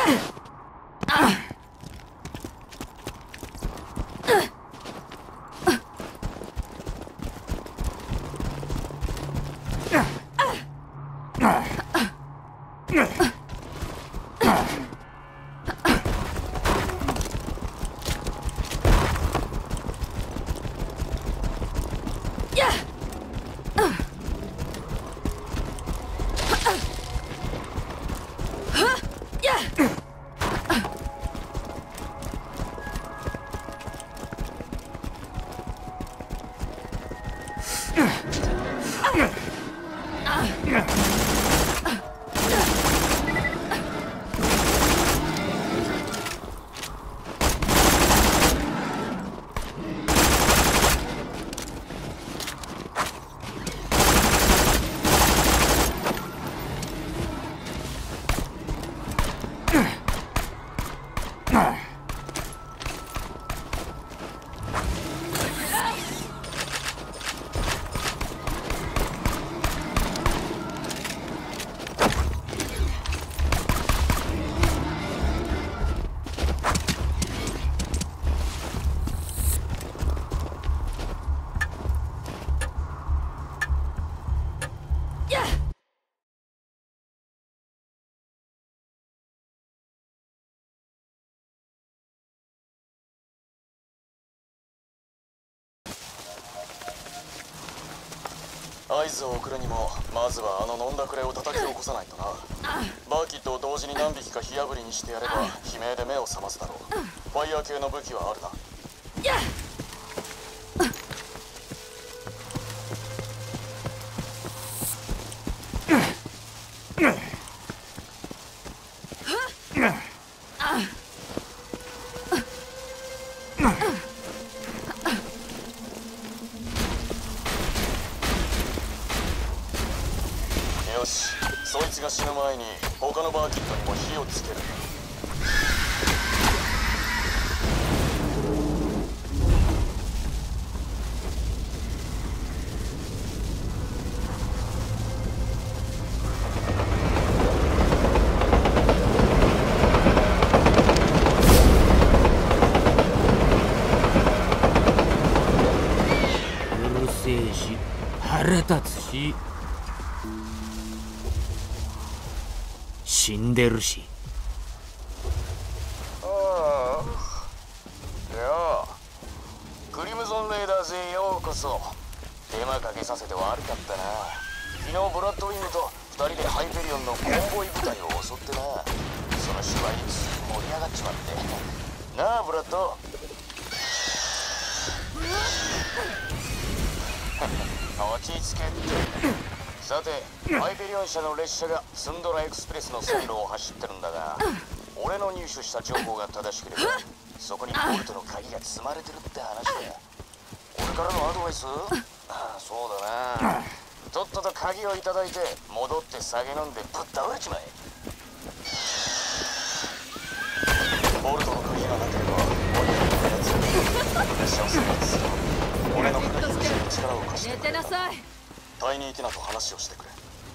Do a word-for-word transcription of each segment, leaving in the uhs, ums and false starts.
合図を送るにもまずはあの飲んだくれを叩き起こさないとな。バーキットを同時に何匹か火あぶりにしてやれば悲鳴で目を覚ますだろう。ファイヤー系の武器はあるな。よし、そいつが死ぬ前に他のバーキットにも火をつける。 うるせえし腹立つし死んでるし。 ああ、ようクリムゾンレーダーズへようこそ。手間かけさせて悪かったな。昨日ブラッドウィングとふたりでハイペリオンのコンボイ部隊を襲ってな。その芝居つい盛り上がっちまってなあブラッド。落ち着けって。さて、ハイペリオン社の列車がスンドラエクスプレスの線路を走ってるんだが、俺の入手した情報が正しければそこにボルトの鍵が積まれてるって話だ。俺からのアドバイス？ああ、そうだな。とっとと鍵をいただいて戻って酒飲んでぶっ倒れちまえ。ボルトの鍵がなければ俺にのやつ列車を制圧する。俺の鍵に力を貸してくれ。寝てなさい。タイニーティナと話をしてくれ。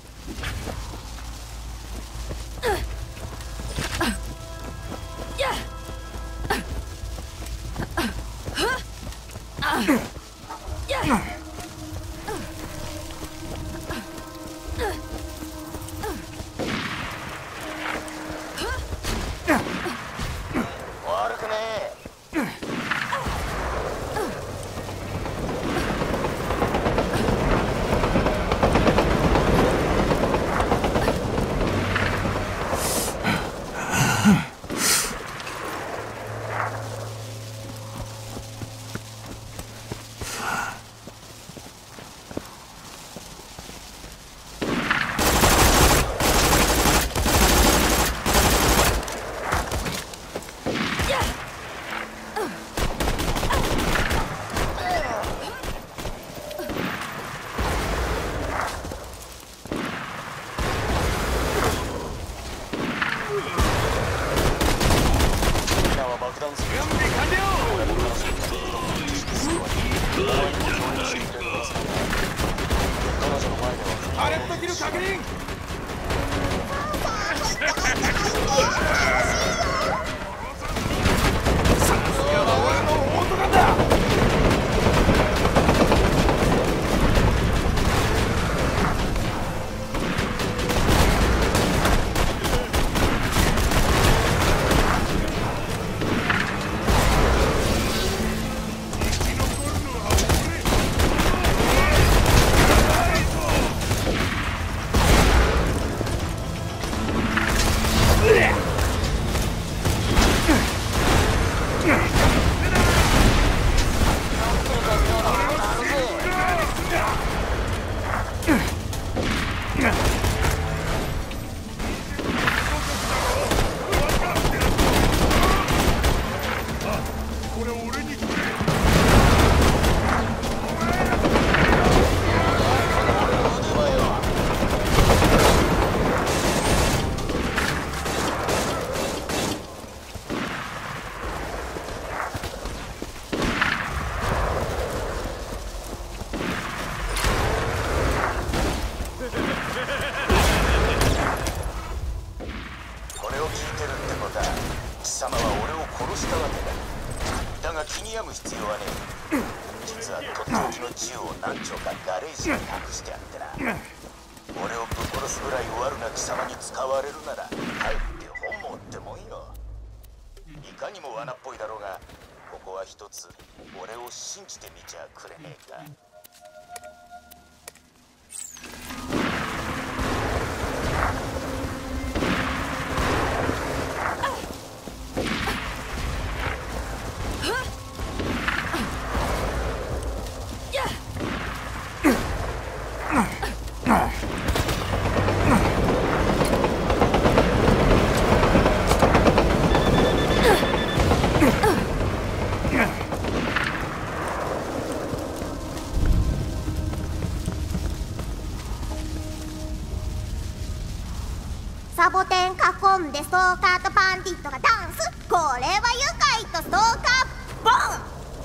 悪くねえ。 殺したわけだ。だが気に病む必要はねえ。実はとっておきの銃を何丁かガレージに隠してあってな。俺をぶっ殺すぐらい悪な貴様に使われるなら帰って本望ってもんよ。いかにも罠っぽいだろうが、ここは一つ俺を信じてみちゃくれねえか。 サボテン囲んでストーカーとパンティットがダンス。これは愉快とストーカーボン。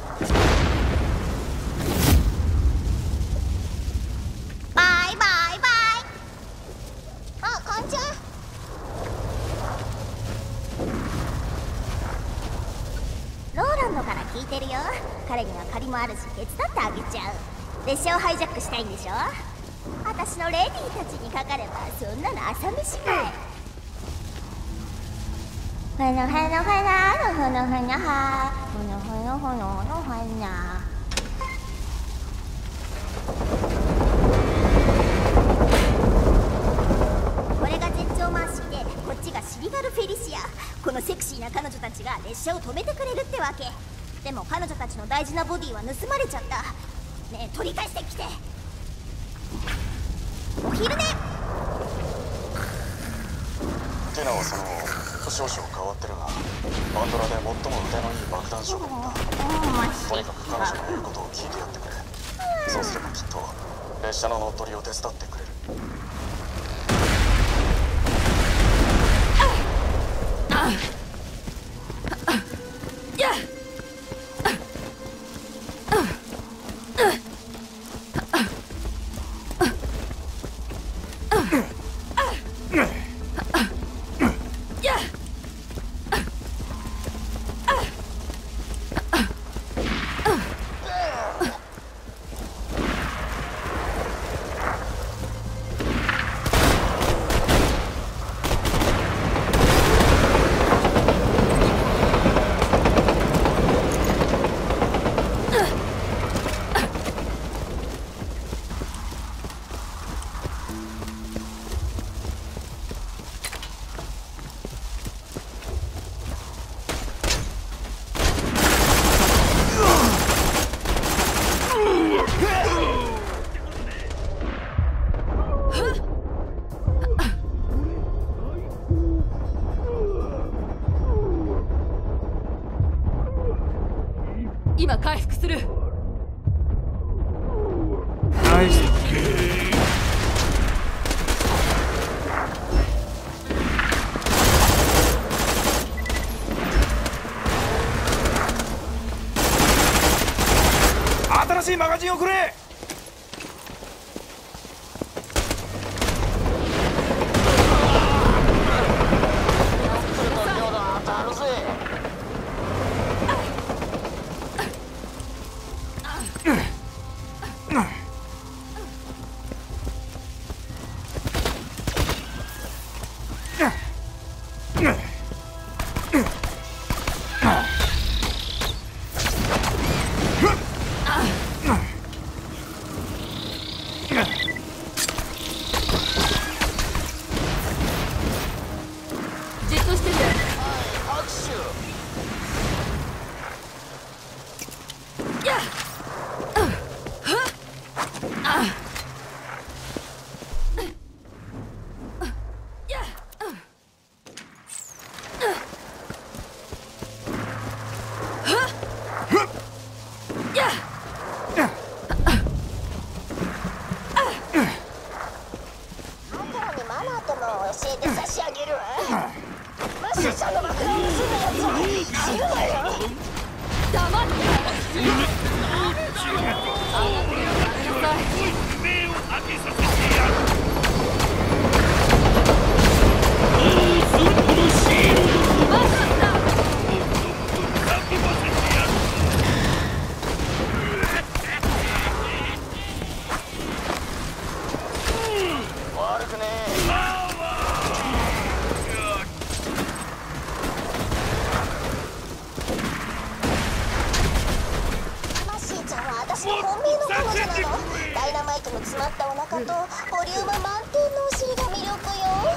バイバイバイ。あ、カンちゃん。ローランドから聞いてるよ。彼には借りもあるし手伝ってあげちゃう。列車をハイジャックしたいんでしょ。私のレディーたちにかかればそんなの朝飯かい。ほのほのほのほのほのほのはほのほのほのほのほの。これが絶頂マーシーで、こっちがシリガル・フェリシア。このセクシーな彼女たちが列車を止めてくれるってわけ。でも彼女たちの大事なボディは盗まれちゃった。ねえ、取り返してきて。お昼寝。 テナはその後少々変わってるが、バンドラで最も腕のいい爆弾職人だ。とにかく彼女の言うことを聞いてやってくれ。そうすればきっと列車の乗っ取りを手伝ってくれる。 今回復する。 ナイス。新しいマガジンをくれ。 じっとしてて。 拍手。 やっ教えて差し上げるわ。マッシュちゃんの爆弾を盗んだやつは死ぬわよ。 黙ってあなたにはやめなさい。 目を開けさせてやる。どうするこのシールド。 マッシュさん。 とボリューム満点のお尻が魅力よ。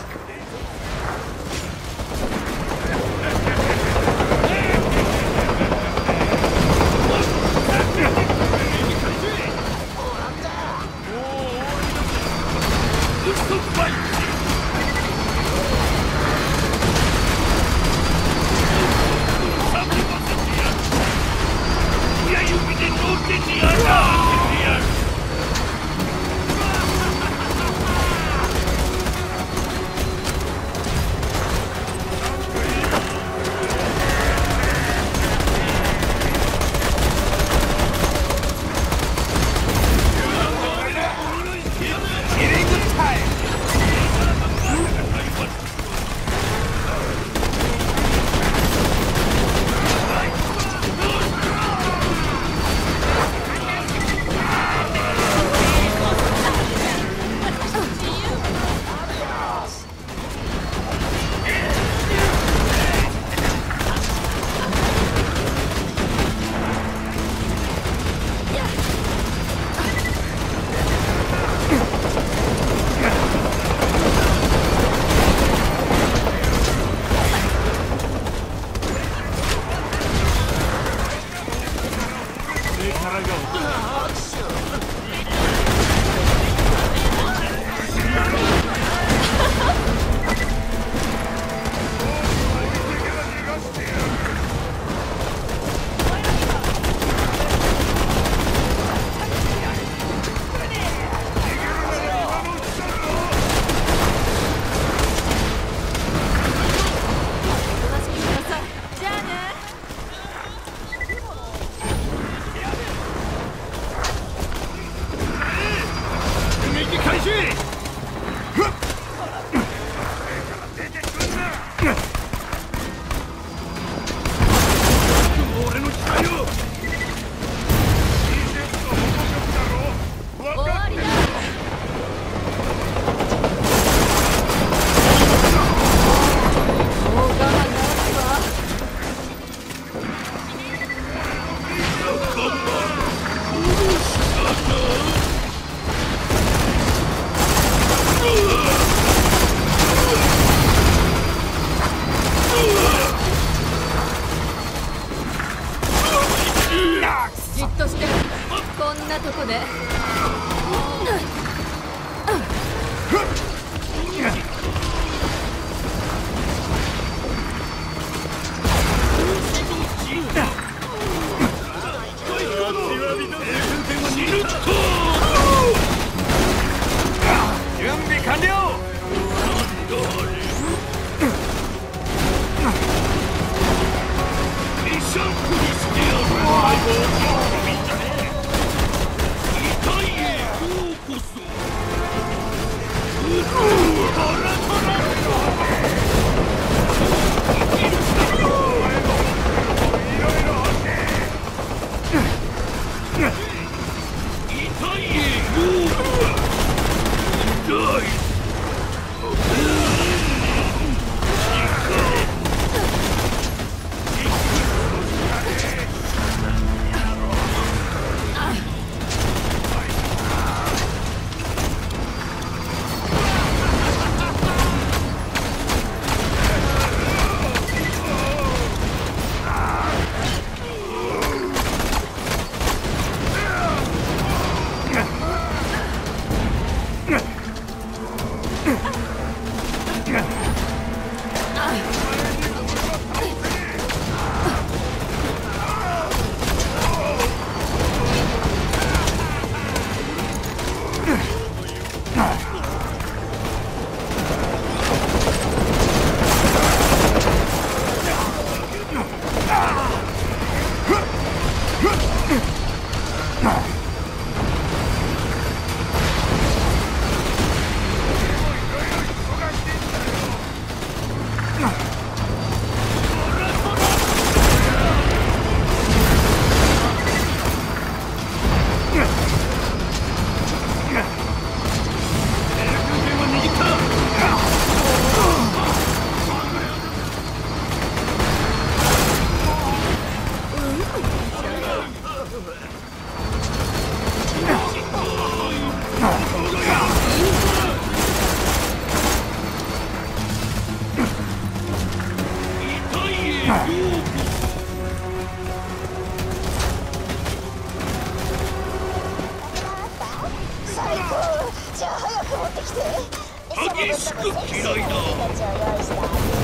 最高。じゃあ早く持ってきて。 激しく嫌いだ。 たちを用意した。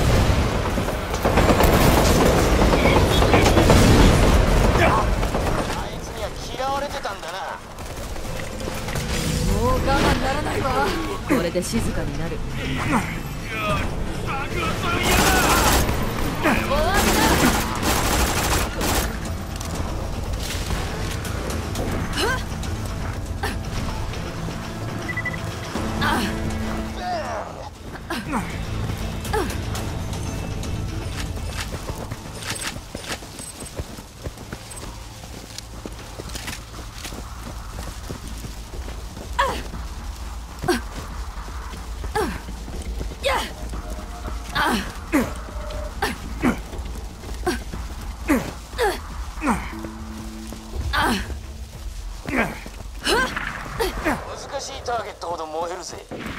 あいつには嫌われてたんだな。 もう我慢ならないわ。これで静かになる。終わった。 難しいターゲットほど燃えるぜ。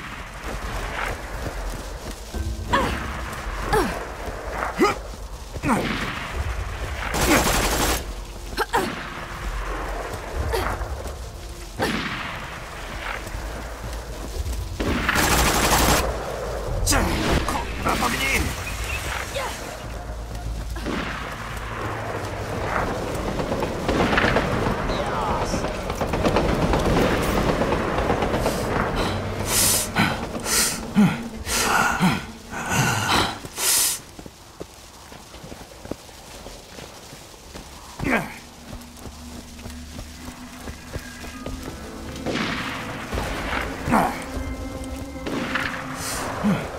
じゃあこんな時にうん